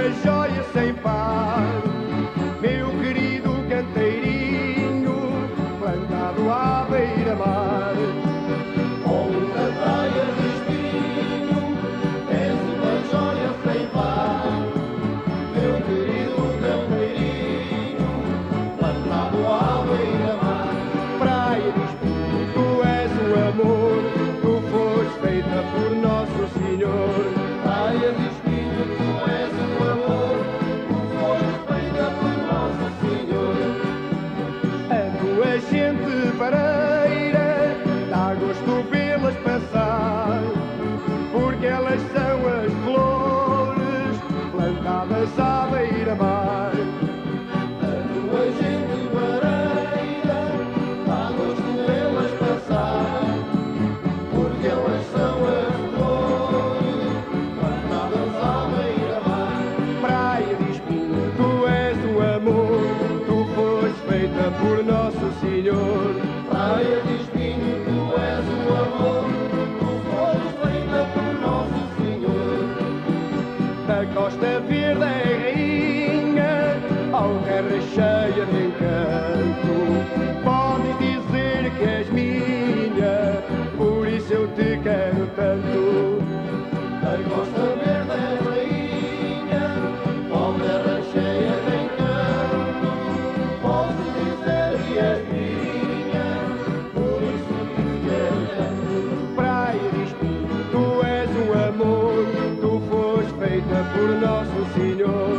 uma joia sem par, meu querido canteirinho, plantado à beira-mar. Onda praia de espinho, és uma joia sem par, meu querido canteirinho, plantado à beira-mar. Praia de espinho, tu és o amor, tu foste feita por Nosso Senhor. Praia de espinho, tu és o amor, tu foste feita por Nosso Senhor. A tua gente pareira dá gosto vê-las passar, porque elas são as flores plantadas à beira-mar. A tua gente pareira dá gosto delas passar, porque elas são as flores plantadas à beira-mar. Praia de espinho, tu és o amor, tu foste feita por Nosso Senhor. Praia de espinho, tu és o amor, tu foste feita por Nosso Senhor. Da Costa Verde é rainha, ao terra cheia de encanto. Podes dizer que és minha, por isso eu te quero tanto. A Costa Verde é rainha, ó terra cheia de encanto. Posso dizer que és minha, por isso te quero tanto. Praia de espinho, tu és o amor, tu foste feita por Nosso Senhor.